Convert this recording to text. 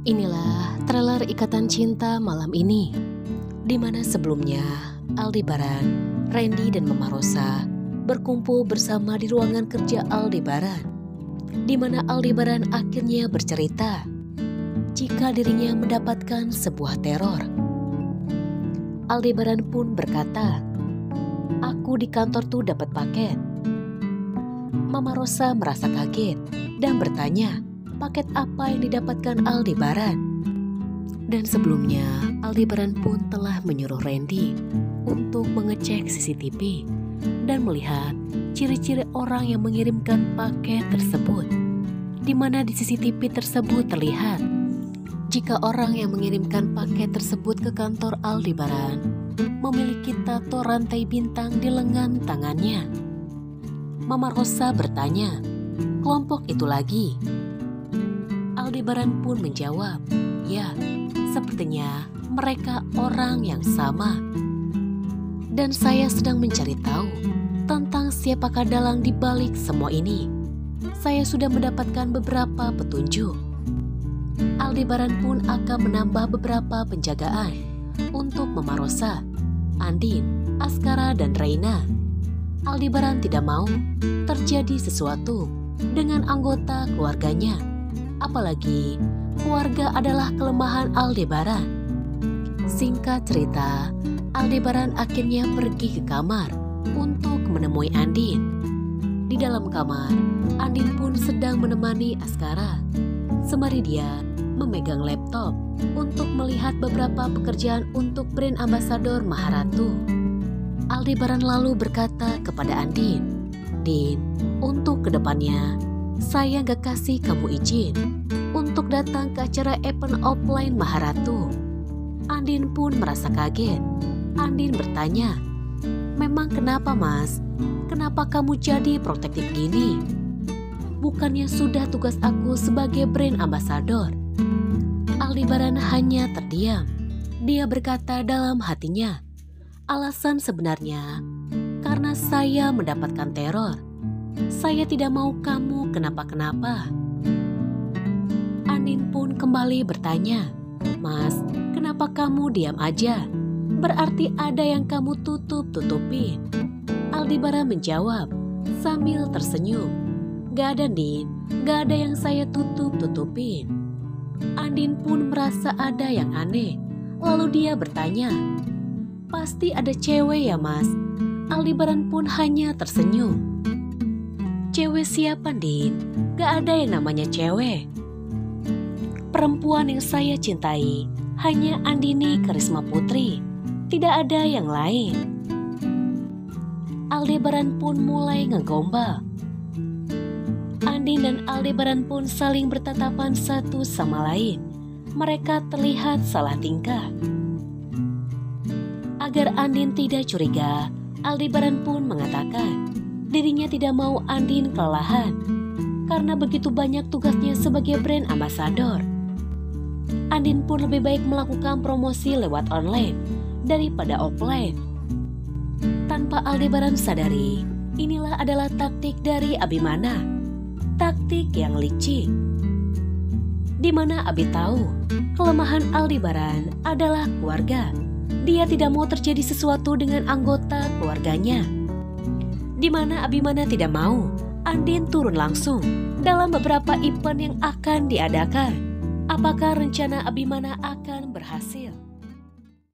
Inilah trailer Ikatan Cinta malam ini, di mana sebelumnya Aldebaran, Randy dan Mama Rosa berkumpul bersama di ruangan kerja Aldebaran, di mana Aldebaran akhirnya bercerita jika dirinya mendapatkan sebuah teror. Aldebaran pun berkata, "Aku di kantor tuh dapat paket." Mama Rosa merasa kaget dan bertanya, paket apa yang didapatkan Aldebaran? Dan sebelumnya, Aldebaran pun telah menyuruh Randy untuk mengecek CCTV dan melihat ciri-ciri orang yang mengirimkan paket tersebut, di mana di CCTV tersebut terlihat jika orang yang mengirimkan paket tersebut ke kantor Aldebaran memiliki tato rantai bintang di lengan tangannya. Mama Rosa bertanya, "Kelompok itu lagi?" Aldebaran pun menjawab, "Ya, sepertinya mereka orang yang sama. Dan saya sedang mencari tahu tentang siapakah dalang di balik semua ini. Saya sudah mendapatkan beberapa petunjuk." Aldebaran pun akan menambah beberapa penjagaan untuk Mama Rosa, Andin, Askara, dan Reina. Aldebaran tidak mau terjadi sesuatu dengan anggota keluarganya. Apalagi keluarga adalah kelemahan Aldebaran. Singkat cerita, Aldebaran akhirnya pergi ke kamar untuk menemui Andin. Di dalam kamar, Andin pun sedang menemani Askara, sembari dia memegang laptop untuk melihat beberapa pekerjaan untuk brand ambassador Maharatu. Aldebaran lalu berkata kepada Andin, "Din, untuk kedepannya, saya gak kasih kamu izin untuk datang ke acara event offline Maharatu." Andin pun merasa kaget. Andin bertanya, "Memang kenapa, Mas? Kenapa kamu jadi protektif gini? Bukannya sudah tugas aku sebagai brand ambassador?" Aldebaran hanya terdiam. Dia berkata dalam hatinya, "Alasan sebenarnya karena saya mendapatkan teror. Saya tidak mau kamu kenapa-kenapa." Andin pun kembali bertanya, "Mas, kenapa kamu diam aja? Berarti ada yang kamu tutup-tutupin." Aldebaran menjawab sambil tersenyum, "Gak ada, Din. Gak ada yang saya tutup-tutupin." Andin pun merasa ada yang aneh. Lalu dia bertanya, "Pasti ada cewek ya, Mas?" Aldebaran pun hanya tersenyum. "Cewek siapa, Din? Gak ada yang namanya cewek. Perempuan yang saya cintai hanya Andini Karisma Putri. Tidak ada yang lain." Aldebaran pun mulai ngegombal. Andin dan Aldebaran pun saling bertatapan satu sama lain. Mereka terlihat salah tingkah. Agar Andin tidak curiga, Aldebaran pun mengatakan dirinya tidak mau Andin kelelahan karena begitu banyak tugasnya sebagai brand ambassador. Andin pun lebih baik melakukan promosi lewat online daripada offline. Tanpa Aldebaran sadari, inilah adalah taktik dari Abimana, taktik yang licik, di mana Abi tahu kelemahan Aldebaran adalah keluarga. Dia tidak mau terjadi sesuatu dengan anggota keluarganya, di mana Abimana tidak mau Andin turun langsung dalam beberapa event yang akan diadakan. Apakah rencana Abimana akan berhasil?